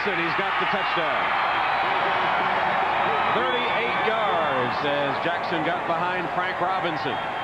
Robinson. He's got the touchdown. 38 yards as Jackson got behind Frank Robinson.